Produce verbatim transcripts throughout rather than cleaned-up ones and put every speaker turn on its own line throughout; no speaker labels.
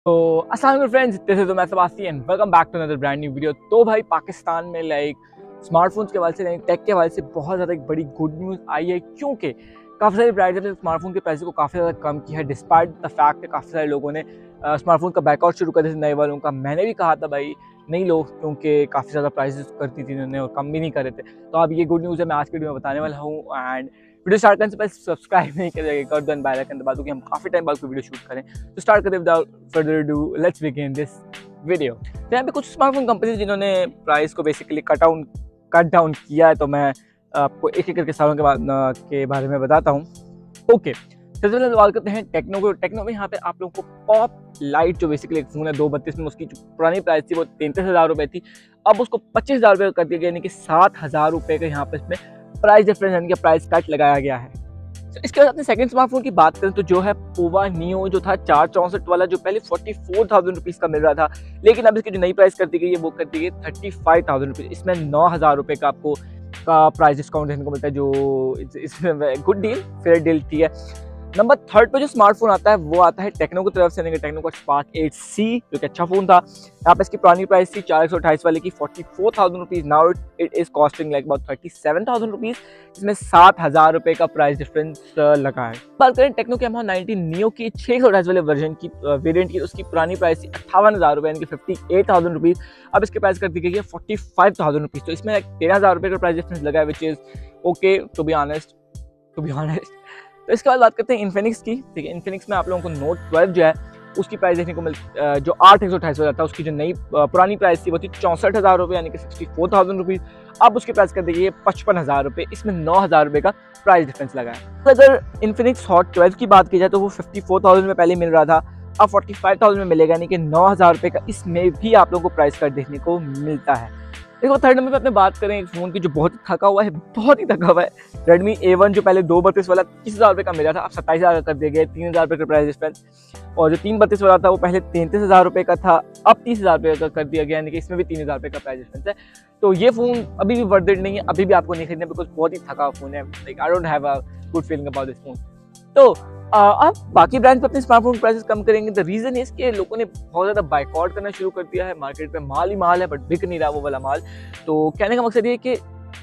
तो अस्सलाम वालेकुम फ्रेंड्स, दिस इज मैं सबासी and welcome back to another brand new video. तो भाई पाकिस्तान में लाइक स्मार्टफोन्स के हवाले से लाइक टेक के हवाले से बहुत ज़्यादा एक बड़ी गुड न्यूज़ आई है, क्योंकि काफ़ी सारे ब्रांड्स ने स्मार्टफोन के प्राइस को काफ़ी ज़्यादा कम किया है डिस्पाइट द फैक्ट कि काफ़ी सारे लोगों ने स्मार्टफोन का बैकआउट शुरू कर दिया नए वालों का। मैंने भी कहा था भाई नहीं लो, क्योंकि काफ़ी ज़्यादा प्राइसेस करती थी इन्होंने और कम भी नहीं कर रहे थे। तो अब ये गुड न्यूज़ है, मैं आज के वीडियो में बताने वाला हूँ। एंड वीडियो स्टार्ट करने से पहले सब्सक्राइब नहीं करेगा कर दो, बेल आइकन दबा दो कि हम काफ़ी टाइम बाद कोई वीडियो शूट करें। तो स्टार्ट करते without further ado, let's begin this video. तो यहाँ पे कुछ स्मार्टफोन कंपनीज जिन्होंने प्राइस को basically cut down cut down किया है, तो मैं आपको एक एक करके सालों के बाद के बारे में बताता हूँ। ओके, सबसे पहले सवाल करते हैं टेक्नो को। टेक्नो में यहाँ पे आप लोगों को पॉप लाइट जो बेसिकली एक फ़ोन है दो बत्तीस में, उसकी जो पुरानी प्राइस थी वो तैंतीस हज़ार रुपये थी, अब उसको पच्चीस हज़ार रुपये कर दिया गया, यानी कि सात हज़ार रुपये का यहाँ पे इसमें प्राइस डिफरेंस यानी कि प्राइस कट लगाया गया है। तो इसके बाद अपने सेकंड स्मार्टफोन की बात करें तो जो है पोवा नियो जो था चार चौंसठ वाला, जो पहले फोर्टी फोर थाउजेंड रुपीज़ का मिल रहा था, लेकिन अब इसकी जो नई प्राइस कर दी गई है वो कर दी गई थर्टी फाइव थाउजेंड रुपीज़। इसमें नौ हज़ार रुपये का आपको का प्राइस डिस्काउंट देखने को मिलता है, जो इसमें गुड डील, फेयर डील थी है। नंबर थर्ड पे जो स्मार्टफोन आता है वो आता है टेक्नो की तरफ से, टेक्नो का स्पार्क एट सी जो कि अच्छा फोन था। यहाँ पे इसकी पुरानी प्राइस थी चार एक सौ अट्ठाईस वाले की forty four thousand rupees, now it is costing like about thirty seven thousand rupees. इसमें सात हज़ार रुपये का प्राइस डिफरेंस लगा है। बात करें टेक्नो के एम नाइनटीन नियो की छः सौ अट्ठाईस वाले वर्जन की वेरियंट की, उसकी पुरानी प्राइस थी अट्ठावन हज़ार रुपये यानी कि फिफ्टी एट थाउजेंड रुपीज़, अब इसके प्राइस कर दी गई है फोर्टी फाइव थाउजेंड रुपीज़। तो इसमें तेरह हज़ार रुपये का प्राइस डिफरेंस लगा है, which is okay to be honest to be honest तो इसके बाद बात करते हैं इन्फिनिक्स की। ठीक है, इन्फिनिक्स में आप लोगों को नोट ट्वेल्व जो है उसकी प्राइस देखने को मिल जो आठ एक सौ अट्ठाईस वाला था, उसकी जो नई पुरानी प्राइस थी वो थी चौंसठ हज़ार रुपये यानी कि सिक्सटी फोर थाउजेंड रुपीज़, अब उसकी प्राइस कर दी गई है पचपन हज़ार रुपये। इसमें नौ हज़ार रुपये का प्राइस डिफरेंस लगा है। तो अगर इन्फिनिक्स हॉट ट्वेल्व की बात की जाए तो वो फिफ्टी फोर थाउजेंड में पहले मिल रहा था, अब फोर्टी फाइव थाउजेंड में मिलेगा, यानी कि नौ हज़ार रुपये का इसमें भी आप लोगों को प्राइस कट देखने को मिलता है। देखो थर्ड नंबर पे अपने बात करें एक फ़ोन की जो बहुत ही थका हुआ है, बहुत ही थका हुआ है, रेडमी ए वन जो पहले दो बत्तीस वाला तीस हज़ार रुपये का मिला था, अब सत्ताईस हज़ार का कर दिया गया, तीन हज़ार रुपये का प्राइस डिफरेंस। और जो तीन बत्तीस वाला था वो पहले तैंतीस हज़ार रुपये का था, अब तीस हज़ार रुपये का कर दिया गया, यानी कि इसमें भी तीन हज़ार रुपये का प्राइस डिफरेंस है। तो ये फ़ोन अभी भी वर्थ इट नहीं है, अभी भी आपको नहीं खरीदना, बिकॉज बहुत ही थका हुआ फ़ोन है। Like I don't have a good feeling about this phone. तो आप बाकी ब्रांड्स पे अपने स्मार्टफोन प्राइसेस कम करेंगे, द रीज़न इज कि लोगों ने बहुत ज़्यादा बाइकआउट करना शुरू कर दिया है। मार्केट पे माल ही माल है बट बिक नहीं रहा वो वाला माल। तो कहने का मकसद ये है कि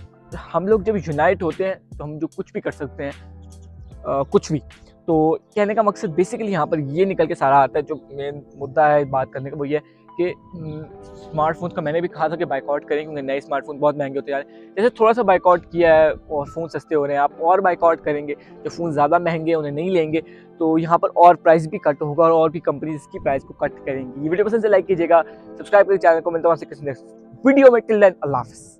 हम लोग जब यूनाइट होते हैं तो हम जो कुछ भी कर सकते हैं, आ, कुछ भी। तो कहने का मकसद बेसिकली यहाँ पर ये निकल के सारा आता है, जो मेन मुद्दा है बात करने का वो ये कि स्मार्टफोन का मैंने भी कहा था कि बाइकआउट करें, क्योंकि नए स्मार्टफोन बहुत महंगे होते जा रहे हैं। जैसे थोड़ा सा बाइकआउट किया है और फ़ोन सस्ते हो रहे हैं, आप और बाइकआउट करेंगे, जो फ़ोन ज़्यादा महंगे उन्हें नहीं लेंगे, तो यहाँ पर और प्राइस भी कट होगा और और भी कंपनीज इसकी प्राइस को कट करेंगी। ये वीडियो पसंद से लाइक कीजिएगा, सब्सक्राइब करके चैनल को। मिलता हूँ आपसे किसी नेक्स्ट वीडियो में। टिल देन अल्लाह हाफ़िज़।